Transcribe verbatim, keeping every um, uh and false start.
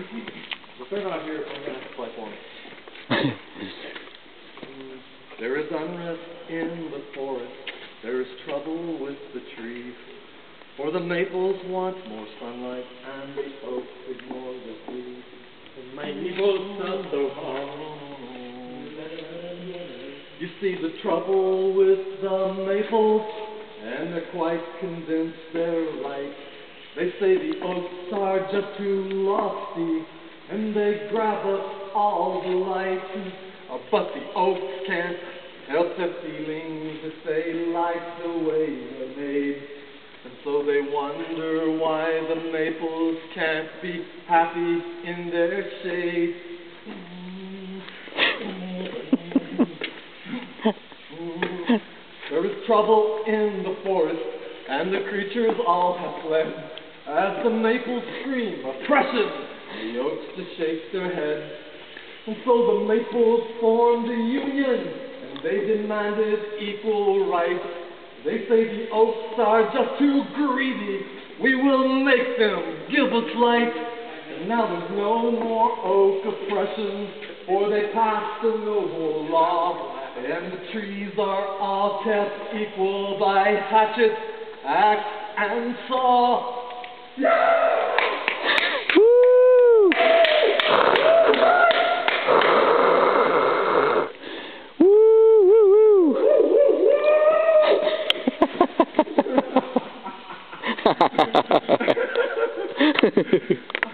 If they're not here, I'm going to have to play for them. There is unrest in the forest. There is trouble with the trees. For the maples want more sunlight, and the oaks ignore the trees. The maples sound so hard. You see the trouble with the maples, and they're quite convinced they're right. They say the oaks are just too lofty, and they grab up all the light. Uh, but the oaks can't help their feelings if they like the way they're made. And so they wonder why the maples can't be happy in their shade. There is trouble in the forest, and the creatures all have fled. As the maples scream oppression, the oaks just shake their heads. And so the maples formed a union, and they demanded equal rights. They say the oaks are just too greedy. We will make them give us light. And now there's no more oak oppression, for they passed a noble law. And the trees are all kept equal by hatchet, axe, and saw. Yeah!